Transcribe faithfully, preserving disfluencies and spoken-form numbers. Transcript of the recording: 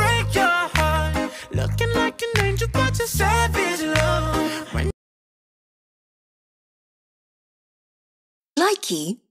break your heart. Looking like an angel, but you're savage love. When Likey